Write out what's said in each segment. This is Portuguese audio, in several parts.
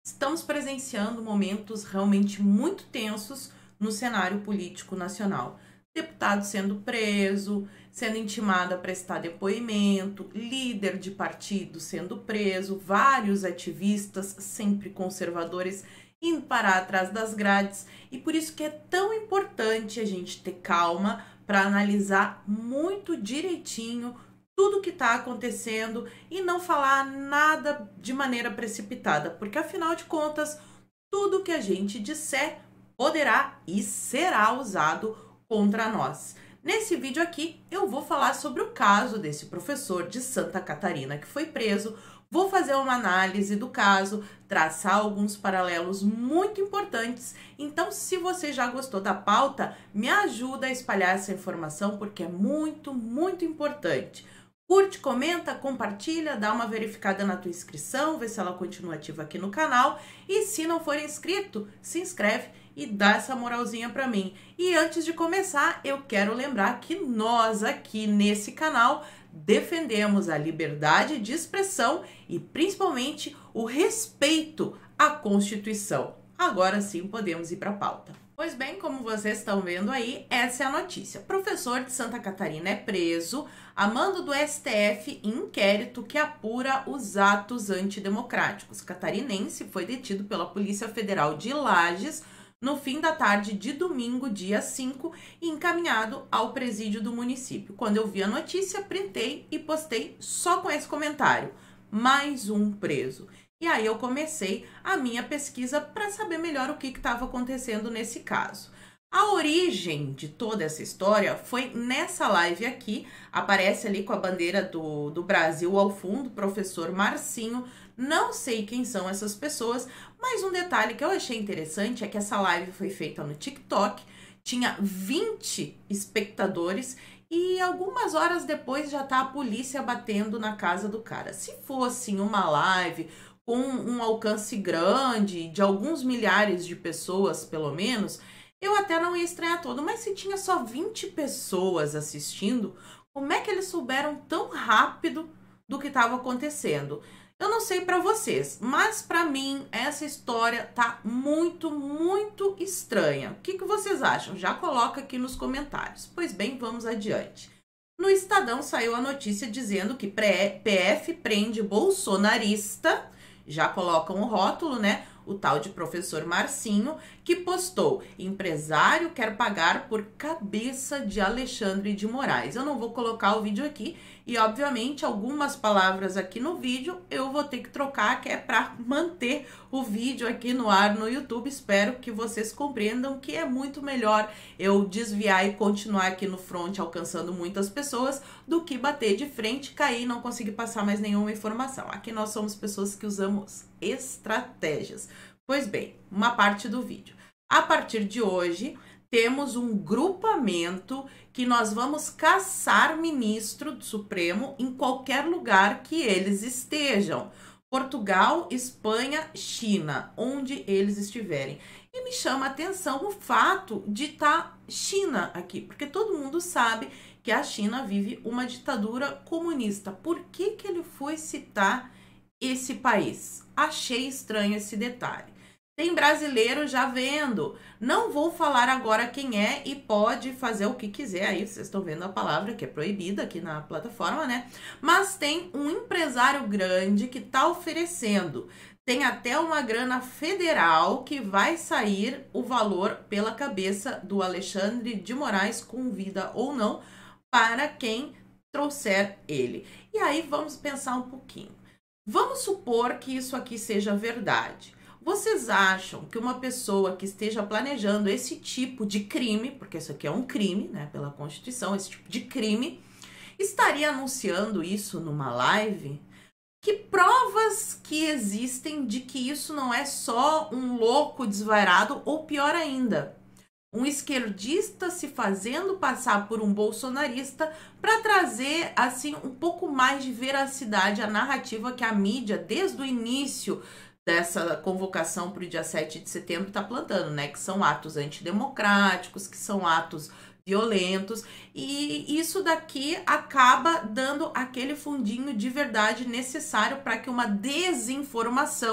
Estamos presenciando momentos realmente muito tensos no cenário político nacional. Deputado sendo preso, sendo intimado a prestar depoimento, líder de partido sendo preso, vários ativistas, sempre conservadores, indo parar atrás das grades. E por isso que é tão importante a gente ter calma para analisar muito direitinho tudo que está acontecendo e não falar nada de maneira precipitada, porque afinal de contas, tudo que a gente disser poderá e será usado contra nós. Nesse vídeo aqui, eu vou falar sobre o caso desse professor de Santa Catarina que foi preso. Vou fazer uma análise do caso, traçar alguns paralelos muito importantes. Então, se você já gostou da pauta, me ajuda a espalhar essa informação porque é muito, muito importante. Curte, comenta, compartilha, dá uma verificada na tua inscrição, vê se ela continua ativa aqui no canal. E se não for inscrito, se inscreve e dá essa moralzinha pra mim. E antes de começar, eu quero lembrar que nós aqui nesse canal defendemos a liberdade de expressão e principalmente o respeito à Constituição. Agora sim podemos ir para a pauta. Pois bem, como vocês estão vendo aí, essa é a notícia. Professor de Santa Catarina é preso a mando do STF em inquérito que apura os atos antidemocráticos. Catarinense foi detido pela Polícia Federal de Lages no fim da tarde de domingo, dia 5, e encaminhado ao presídio do município. Quando eu vi a notícia, printei e postei só com esse comentário: mais um preso. E aí eu comecei a minha pesquisa para saber melhor o que estava acontecendo nesse caso. A origem de toda essa história foi nessa live aqui, aparece ali com a bandeira do Brasil ao fundo, professor Marcinho. Não sei quem são essas pessoas, mas um detalhe que eu achei interessante é que essa live foi feita no TikTok, tinha 20 espectadores e algumas horas depois já tá a polícia batendo na casa do cara. Se fosse uma live com um alcance grande, de alguns milhares de pessoas pelo menos, eu até não ia estranhar todo, mas se tinha só 20 pessoas assistindo, como é que eles souberam tão rápido do que estava acontecendo? Eu não sei para vocês, mas para mim essa história tá muito, muito estranha. O que vocês acham? Já coloca aqui nos comentários. Pois bem, vamos adiante. No Estadão saiu a notícia dizendo que PF prende bolsonarista, já colocam o rótulo, né? O tal de professor Marcinho, que postou: empresário quer pagar por cabeça de Alexandre de Moraes. Eu não vou colocar o vídeo aqui e, obviamente, algumas palavras aqui no vídeo eu vou ter que trocar, que é para manter o vídeo aqui no ar no YouTube. Espero que vocês compreendam que é muito melhor eu desviar e continuar aqui no front alcançando muitas pessoas do que bater de frente, cair e não conseguir passar mais nenhuma informação. Aqui nós somos pessoas que usamos estratégias. Pois bem, uma parte do vídeo. A partir de hoje, temos um grupamento que nós vamos caçar ministro do Supremo em qualquer lugar que eles estejam. Portugal, Espanha, China, onde eles estiverem. E me chama a atenção o fato de estar China aqui, porque todo mundo sabe que a China vive uma ditadura comunista. Por que ele foi citar esse país? Achei estranho esse detalhe. Tem brasileiro já vendo. Não vou falar agora quem é e pode fazer o que quiser. Aí vocês estão vendo a palavra que é proibida aqui na plataforma, né? Mas tem um empresário grande que tá oferecendo. Tem até uma grana federal que vai sair o valor pela cabeça do Alexandre de Moraes, com vida ou não, para quem trouxer ele. E aí vamos pensar um pouquinho. Vamos supor que isso aqui seja verdade. Vocês acham que uma pessoa que esteja planejando esse tipo de crime, porque isso aqui é um crime, né, pela Constituição, esse tipo de crime, estaria anunciando isso numa live? Que provas que existem de que isso não é só um louco desvairado, ou pior ainda, um esquerdista se fazendo passar por um bolsonarista para trazer assim um pouco mais de veracidade à narrativa que a mídia, desde o início dessa convocação para o dia 7 de setembro, está plantando, né? Que são atos antidemocráticos, que são atos violentos, e isso daqui acaba dando aquele fundinho de verdade necessário para que uma desinformação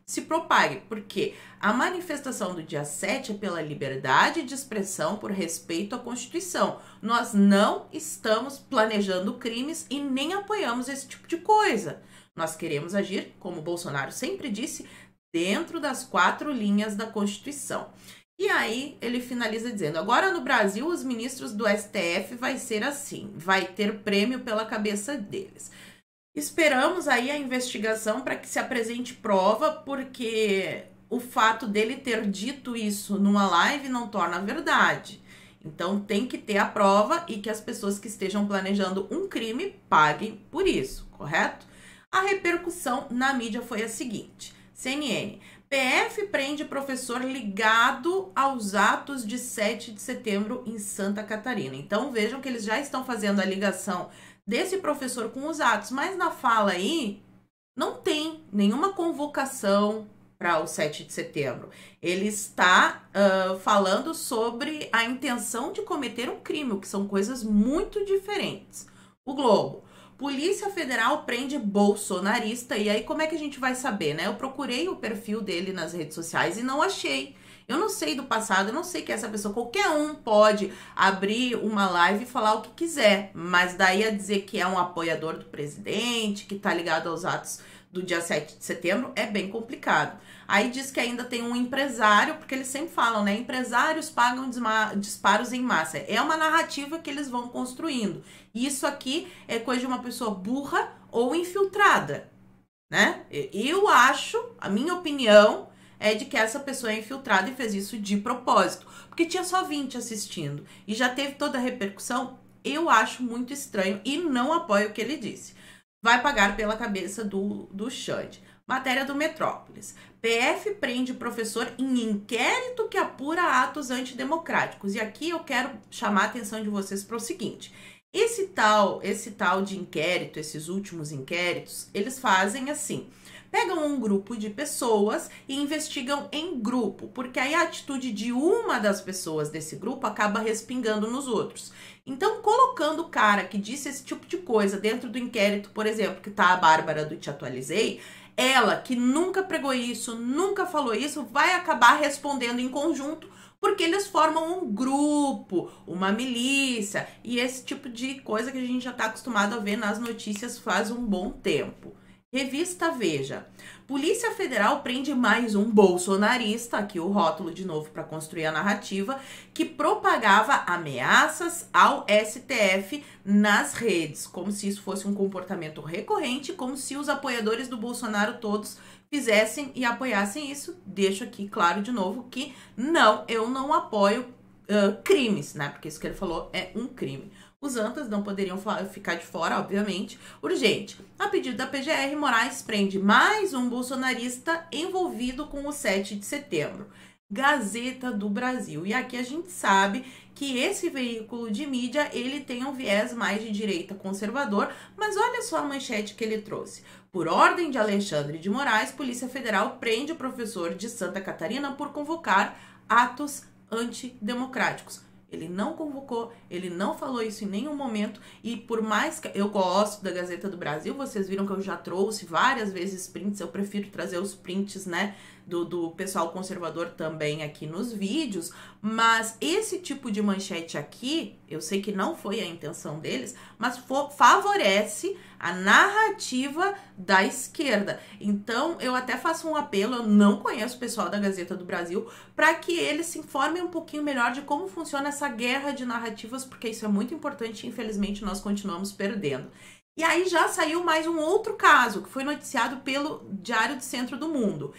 se propague, porque a manifestação do dia 7 é pela liberdade de expressão, por respeito à Constituição. Nós não estamos planejando crimes e nem apoiamos esse tipo de coisa. Nós queremos agir, como o Bolsonaro sempre disse, dentro das 4 linhas da Constituição. E aí ele finaliza dizendo, agora no Brasil os ministros do STF vai ser assim, vai ter prêmio pela cabeça deles. Esperamos aí a investigação para que se apresente prova, porque o fato dele ter dito isso numa live não torna verdade. Então tem que ter a prova e que as pessoas que estejam planejando um crime paguem por isso, correto? A repercussão na mídia foi a seguinte, CNN, PF prende professor ligado aos atos de 7 de setembro em Santa Catarina. Então vejam que eles já estão fazendo a ligação desse professor com os atos, mas na fala aí não tem nenhuma convocação para o 7 de setembro. Ele está falando sobre a intenção de cometer um crime, o que são coisas muito diferentes. O Globo. Polícia Federal prende bolsonarista. E aí, como é que a gente vai saber, né? Eu procurei o perfil dele nas redes sociais e não achei. Eu não sei do passado, eu não sei que essa pessoa, qualquer um pode abrir uma live e falar o que quiser, mas daí a dizer que é um apoiador do presidente, que tá ligado aos atos do dia 7 de setembro, é bem complicado. Aí diz que ainda tem um empresário, porque eles sempre falam, né? Empresários pagam disparos em massa. É uma narrativa que eles vão construindo. Isso aqui é coisa de uma pessoa burra ou infiltrada, né? Eu acho, a minha opinião é de que essa pessoa é infiltrada e fez isso de propósito. Porque tinha só 20 assistindo e já teve toda a repercussão. Eu acho muito estranho e não apoio o que ele disse. Vai pagar pela cabeça do Xande. Matéria do Metrópolis. PF prende professor em inquérito que apura atos antidemocráticos. E aqui eu quero chamar a atenção de vocês para o seguinte. Esse tal de inquérito, esses últimos inquéritos, eles fazem assim. Pegam um grupo de pessoas e investigam em grupo, porque aí a atitude de uma das pessoas desse grupo acaba respingando nos outros. Então, colocando o cara que disse esse tipo de coisa dentro do inquérito, por exemplo, que tá a Bárbara do Te Atualizei, ela que nunca pregou isso, nunca falou isso, vai acabar respondendo em conjunto, porque eles formam um grupo, uma milícia, e esse tipo de coisa que a gente já está acostumado a ver nas notícias faz um bom tempo. Revista Veja. Polícia Federal prende mais um bolsonarista, aqui o rótulo de novo para construir a narrativa, que propagava ameaças ao STF nas redes, como se isso fosse um comportamento recorrente, como se os apoiadores do Bolsonaro todos fizessem e apoiassem isso. Deixo aqui claro de novo que não, eu não apoio crimes, né? Porque isso que ele falou é um crime. Os antas não poderiam ficar de fora, obviamente. Urgente. A pedido da PGR, Moraes prende mais um bolsonarista envolvido com o 7 de setembro. Gazeta do Brasil. E aqui a gente sabe que esse veículo de mídia, ele tem um viés mais de direita conservador, mas olha só a manchete que ele trouxe. Por ordem de Alexandre de Moraes, Polícia Federal prende o professor de Santa Catarina por convocar atos antidemocráticos. Ele não convocou, ele não falou isso em nenhum momento, e por mais que eu gosto da Gazeta do Brasil, vocês viram que eu já trouxe várias vezes prints, eu prefiro trazer os prints, né, do pessoal conservador também aqui nos vídeos, mas esse tipo de manchete aqui, eu sei que não foi a intenção deles, mas favorece a narrativa da esquerda. Então, eu até faço um apelo, eu não conheço o pessoal da Gazeta do Brasil, para que eles se informem um pouquinho melhor de como funciona essa guerra de narrativas, porque isso é muito importante e, infelizmente, nós continuamos perdendo. E aí já saiu mais um outro caso, que foi noticiado pelo Diário do Centro do Mundo.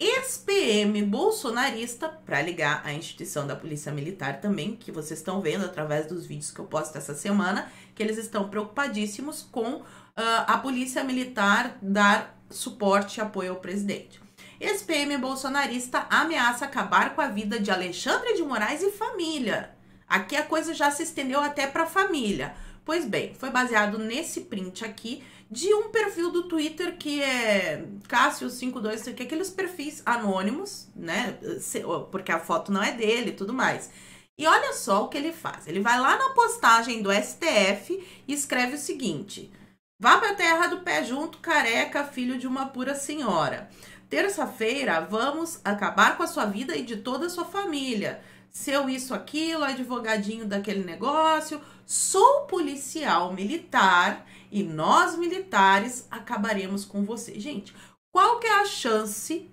Ex-PM bolsonarista, para ligar à instituição da Polícia Militar também, que vocês estão vendo através dos vídeos que eu posto essa semana, que eles estão preocupadíssimos com a Polícia Militar dar suporte e apoio ao presidente. Ex-PM bolsonarista ameaça acabar com a vida de Alexandre de Moraes e família. Aqui a coisa já se estendeu até para a família. Pois bem, foi baseado nesse print aqui de um perfil do Twitter que é Cássio52, que é aqueles perfis anônimos, né? Porque a foto não é dele e tudo mais. E olha só o que ele faz. Ele vai lá na postagem do STF e escreve o seguinte: vá pra terra do pé junto, careca, filho de uma pura senhora. terça-feira vamos acabar com a sua vida e de toda a sua família. Seu isso, aquilo, advogadinho daquele negócio. Sou policial militar e nós militares acabaremos com você. Gente, qual que é a chance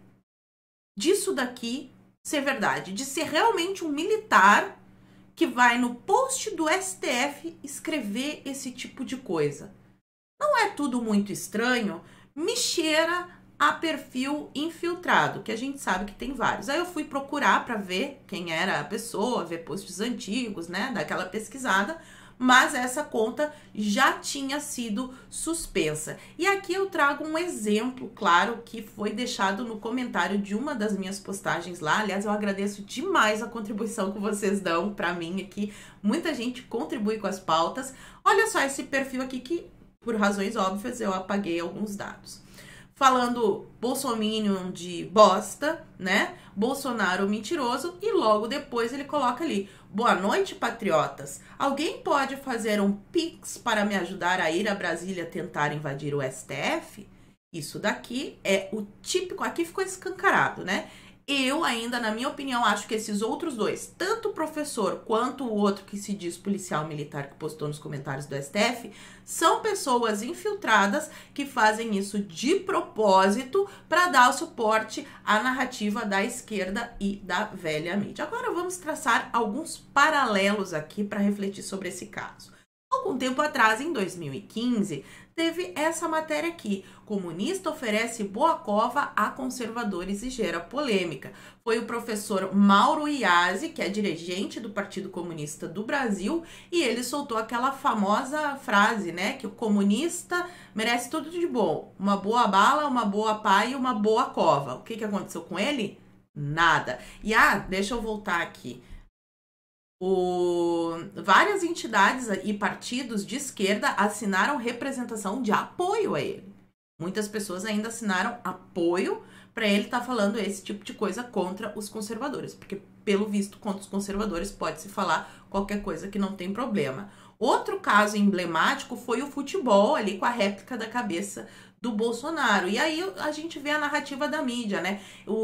disso daqui ser verdade? De ser realmente um militar que vai no post do STF escrever esse tipo de coisa? Não é tudo muito estranho? Me cheira a perfil infiltrado, que a gente sabe que tem vários. Aí eu fui procurar para ver quem era a pessoa, ver posts antigos, né, daquela pesquisada, mas essa conta já tinha sido suspensa. E aqui eu trago um exemplo, claro, que foi deixado no comentário de uma das minhas postagens lá. Aliás, eu agradeço demais a contribuição que vocês dão para mim aqui. Muita gente contribui com as pautas. Olha só esse perfil aqui que, por razões óbvias, eu apaguei alguns dados. Falando bolsominion de bosta, né? Bolsonaro mentiroso, e logo depois ele coloca ali: boa noite, patriotas. Alguém pode fazer um pix para me ajudar a ir a Brasília tentar invadir o STF? Isso daqui é o típico, aqui ficou escancarado, né? Eu ainda, na minha opinião, acho que esses outros dois, tanto o professor quanto o outro que se diz policial militar que postou nos comentários do STF, são pessoas infiltradas que fazem isso de propósito para dar o suporte à narrativa da esquerda e da velha mídia. Agora vamos traçar alguns paralelos aqui para refletir sobre esse caso. Algum tempo atrás, em 2015, teve essa matéria aqui: comunista oferece boa cova a conservadores e gera polêmica. Foi o professor Mauro Iazzi, que é dirigente do Partido Comunista do Brasil, e ele soltou aquela famosa frase, né, que o comunista merece tudo de bom: uma boa bala, uma boa pá e uma boa cova. O que aconteceu com ele? Nada. E deixa eu voltar aqui. Várias entidades e partidos de esquerda assinaram representação de apoio a ele. Muitas pessoas ainda assinaram apoio para ele estar falando esse tipo de coisa contra os conservadores, porque, pelo visto, contra os conservadores pode-se falar qualquer coisa que não tem problema. Outro caso emblemático foi o futebol, ali com a réplica da cabeça do Bolsonaro. E aí a gente vê a narrativa da mídia, né?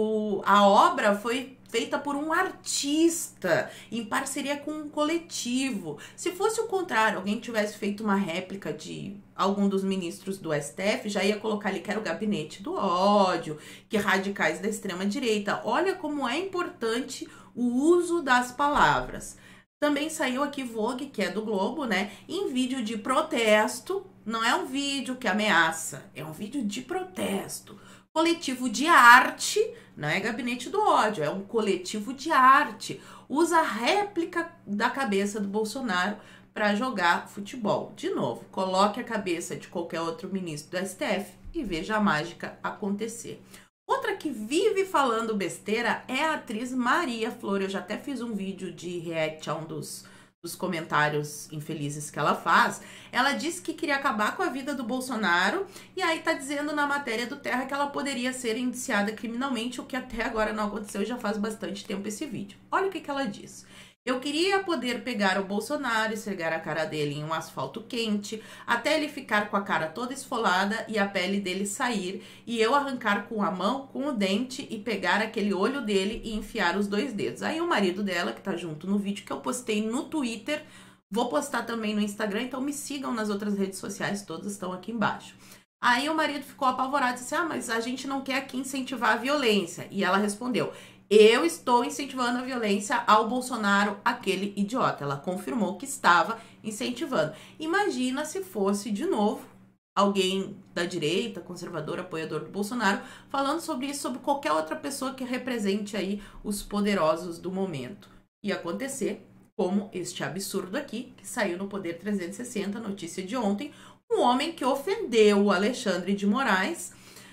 A obra foi feita por um artista, em parceria com um coletivo. Se fosse o contrário, alguém tivesse feito uma réplica de algum dos ministros do STF, já ia colocar ali que era o gabinete do ódio, que radicais da extrema-direita. Olha como é importante o uso das palavras. Também saiu aqui Vogue, que é do Globo, né, em vídeo de protesto. Não é um vídeo que ameaça, é um vídeo de protesto. Coletivo de arte, não é gabinete do ódio, é um coletivo de arte. Usa a réplica da cabeça do Bolsonaro para jogar futebol. De novo, coloque a cabeça de qualquer outro ministro do STF e veja a mágica acontecer. Outra que vive falando besteira é a atriz Maria Flor. Eu já até fiz um vídeo de react a um dos comentários infelizes que ela faz. Ela disse que queria acabar com a vida do Bolsonaro e aí tá dizendo na matéria do Terra que ela poderia ser indiciada criminalmente, o que até agora não aconteceu e já faz bastante tempo esse vídeo. Olha o que ela diz: eu queria poder pegar o Bolsonaro e esfregar a cara dele em um asfalto quente, até ele ficar com a cara toda esfolada e a pele dele sair, e eu arrancar com a mão, com o dente, e pegar aquele olho dele e enfiar os 2 dedos. Aí o marido dela, que tá junto no vídeo que eu postei no Twitter, vou postar também no Instagram, então me sigam nas outras redes sociais, todas estão aqui embaixo. Aí o marido ficou apavorado e disse: mas a gente não quer aqui incentivar a violência. E ela respondeu: eu estou incentivando a violência ao Bolsonaro, aquele idiota. Ela confirmou que estava incentivando. Imagina se fosse, de novo, alguém da direita, conservador, apoiador do Bolsonaro, falando sobre isso, sobre qualquer outra pessoa que represente aí os poderosos do momento. Ia acontecer como este absurdo aqui, que saiu no Poder 360, notícia de ontem: um homem que ofendeu o Alexandre de Moraes.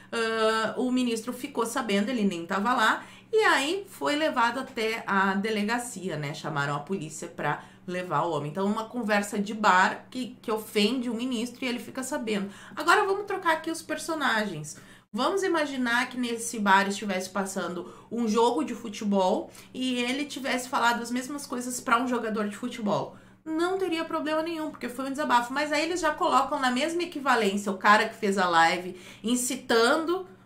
O ministro ficou sabendo, ele nem estava lá, e aí foi levado até a delegacia, né? Chamaram a polícia para levar o homem. Então, uma conversa de bar que ofende o ministro e ele fica sabendo. Agora vamos trocar aqui os personagens. Vamos imaginar que nesse bar estivesse passando um jogo de futebol e ele tivesse falado as mesmas coisas para um jogador de futebol. Não teria problema nenhum, porque foi um desabafo. Mas aí eles já colocam na mesma equivalência o cara que fez a live incitando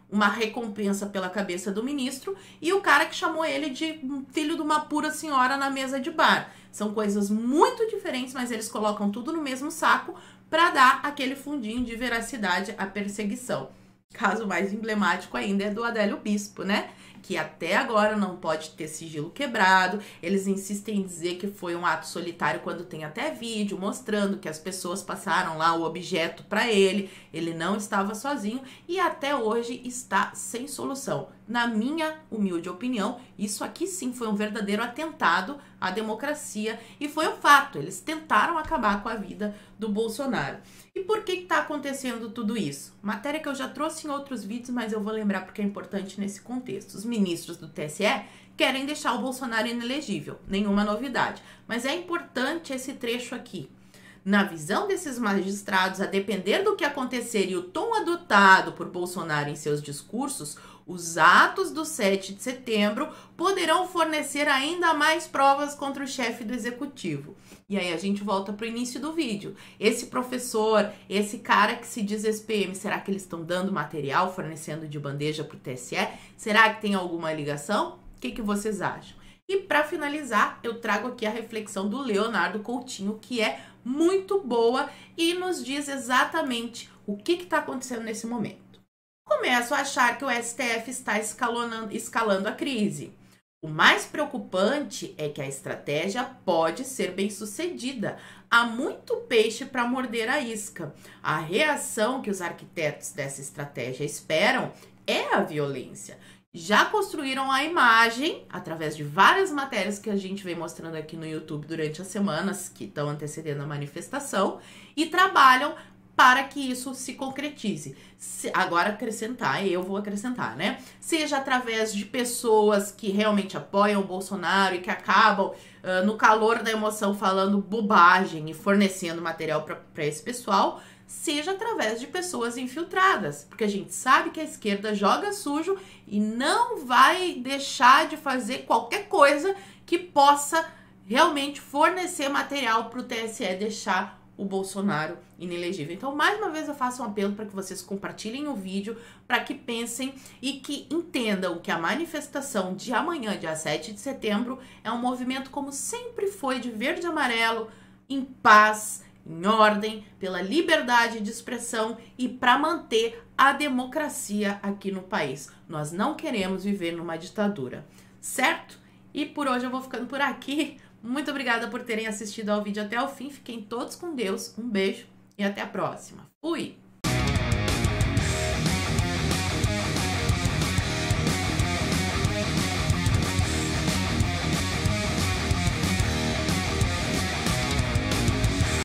uma recompensa pela cabeça do ministro, e o cara que chamou ele de filho de uma pura senhora na mesa de bar. São coisas muito diferentes, mas eles colocam tudo no mesmo saco para dar aquele fundinho de veracidade à perseguição. Caso mais emblemático ainda é do Adélio Bispo, né? Que até agora não pode ter sigilo quebrado. Eles insistem em dizer que foi um ato solitário quando tem até vídeo mostrando que as pessoas passaram lá o objeto para ele. Ele não estava sozinho e até hoje está sem solução. Na minha humilde opinião, isso aqui sim foi um verdadeiro atentado à democracia e foi um fato. Eles tentaram acabar com a vida do Bolsonaro. E por que está acontecendo tudo isso? Matéria que eu já trouxe em outros vídeos, mas eu vou lembrar porque é importante nesse contexto. Os ministros do TSE querem deixar o Bolsonaro inelegível, nenhuma novidade. Mas é importante esse trecho aqui. Na visão desses magistrados, a depender do que acontecer e o tom adotado por Bolsonaro em seus discursos, os atos do 7 de setembro poderão fornecer ainda mais provas contra o chefe do executivo. E aí a gente volta para o início do vídeo. Esse professor, esse cara que se diz SPM, será que eles estão dando material, fornecendo de bandeja para o TSE? Será que tem alguma ligação? O que vocês acham? E para finalizar, eu trago aqui a reflexão do Leonardo Coutinho, que é muito boa e nos diz exatamente o que está acontecendo nesse momento. Começo a achar que o STF está escalando a crise. O mais preocupante é que a estratégia pode ser bem sucedida. Há muito peixe para morder a isca. A reação que os arquitetos dessa estratégia esperam é a violência. Já construíram a imagem, através de várias matérias que a gente vem mostrando aqui no YouTube durante as semanas que estão antecedendo a manifestação, e trabalham para que isso se concretize. Agora acrescentar, eu vou acrescentar, né? Seja através de pessoas que realmente apoiam o Bolsonaro e que acabam, no calor da emoção, falando bobagem e fornecendo material para esse pessoal, seja através de pessoas infiltradas, porque a gente sabe que a esquerda joga sujo e não vai deixar de fazer qualquer coisa que possa realmente fornecer material para o TSE deixar o Bolsonaro inelegível. Então, mais uma vez eu faço um apelo para que vocês compartilhem o vídeo, para que pensem e que entendam que a manifestação de amanhã, dia 7 de setembro, é um movimento como sempre foi, de verde e amarelo, em paz, em ordem, pela liberdade de expressão e para manter a democracia aqui no país. Nós não queremos viver numa ditadura, certo? E por hoje eu vou ficando por aqui. Muito obrigada por terem assistido ao vídeo até o fim. Fiquem todos com Deus. Um beijo e até a próxima. Fui!